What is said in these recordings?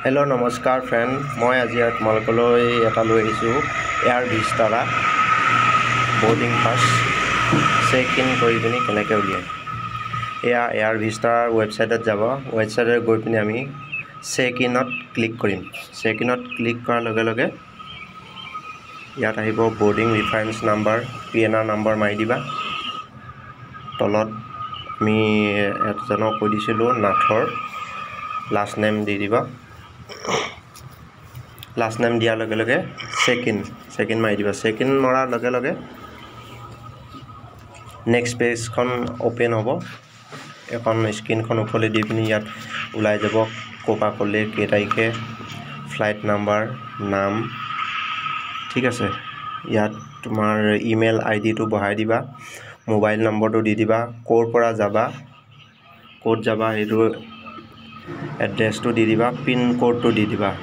hello नमस्कार friend मैं आज तुम्हारे এটা লৈ আহিছোঁ air Vistara boarding pass check in কৰি পিনি কেনেকৈ উলিয়ায় এয়া এয়াৰ ভিস্তাৰ ৱেবছাইটত যাব ৱেবছাইটত গৈ পিনি আমি চেক ইনত ক্লিক কৰিম চেক ইনত ক্লিক কৰাৰ লগে লগে ইয়াত আহিব boarding reference number PNR number মাৰি দিবা তলত আমি এজনক কৈ দিছিলোঁ নাথৰ লাষ্ট নেম দি দিবা लास्ट नेम दिया लगे लगे सेक इन मारि दिबा सेक इन मरार लगे लगे नेक्स्ट पेज खन ओपन होबो एखन स्क्रीन खन उखले दि पिनि यात उलाय যাব कोका कोले के तारिखे फ्लाइट नम्बर नाम ठीक আছে यात तुमार इमेल आईडी तो बहाय दिबा मोबाइल नम्बर तो दि दिबा कोर परा जाबा कोड जाबा हेतु एड्रेस तो दि दिबा पिन कोड तो दि दिबा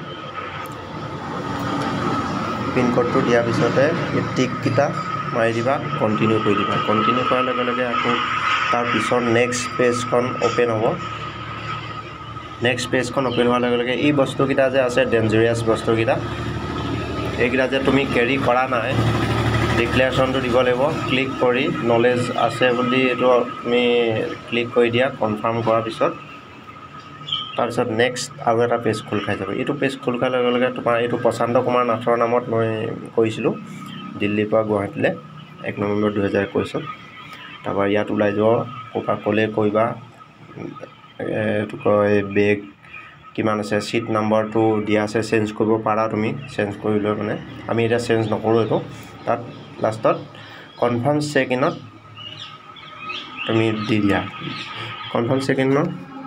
पिन कोड तो दिया पिछते टिक किटा मारि दिबा कन्टिन्यू कर दिबा कन्टिन्यू करार लगे लगे आको तार पिछर नेक्स्ट पेज खन ओपन होबो नेक्स्ट पेज खन ओपन होवार लगे लगे ई बस्तु किटा जे आछे डेंजरियस बस्तु किटा एकिटा जे तुमी कैरी करा नाय डिक्लेरेशन तो দিব লাগিব क्लिक करी नलेज आछे बुली एतो तुमी क्लिक कर दिया कन्फार्म करार पिছত तारपिছত नेक्स्ट आउ এটা पेज खोल खाइ যাব एटु पेज खोल खार लगे लगे तुमार एटु प्रशांत कुमार नाथर नामत मैं कइसिलु दिल्लीर পৰা गुवाहाटीले 1 नवेम्बर 2021 तारপৰা ইয়াত ওলাই যাব কোকা কোলে কইবা এটু কয় বেগ কিমান আছে সিট নাম্বাৰটো দিয়া আছে চেঞ্জ কৰিব পাৰা তুমি চেঞ্জ কৰিলে মানে আমি এটা চেঞ্জ নকৰো এটো তাত লাষ্টত কনফার্ম চেক ইনত তুমি দি দিয়া কনফার্ম চেক ইনত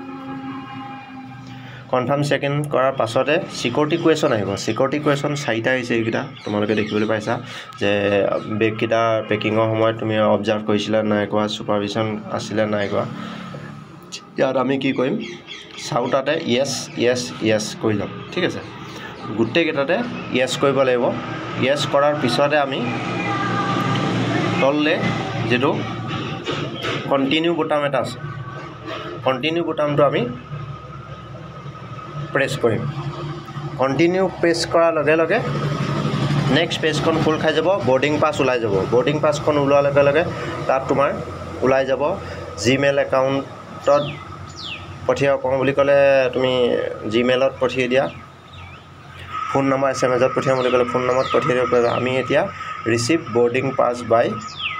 कन्फार्म सेकेंड करार पाछते सिक्योरिटी क्वेश्चन आहिब सिक्योरिटी क्वेश्चन चारिटा आइছে এইটা তোমালোকে দেখিবলৈ পাইছা যে বেগ কিটা পেকিংৰ সময়ত তুমি অবজাৰ্ভ কৰিছিলা নাই কোৱা সুপাৰভিজন আছিল নাই কোৱা ইয়াত আমি কি কৰিম সাউটাতে ইয়েস ইয়েস ইয়েস কৰি লম ঠিক আছে গুটে কেটাতে ইয়েস কৰিব লাগিব ইয়েস কৰাৰ পিছতে আমি তললে যেটো কন্টিনিউ বুটাম এটা আছে কন্টিনিউ বুটামটো আমি प्रेस करिम कन्टिन्यू प्रेस करार लगे लगे नेक्स्ट पेज खन खोल खाइ যাব बोर्डिंग पास उलाय যাব बोर्डिंग पास खन उलोৱাৰ लगे लगे तात तुमार उलाय যাব जीमेल एकाउंटत पठिया कम বুলি কলে তুমি जीमेलत पठिए दिया फोन नम्बर एसएमएसत पठिया বুলি কলে फोन नम्बर पठिए दिया आमी এতিয়া रिसीव बोर्डिंग पास बाय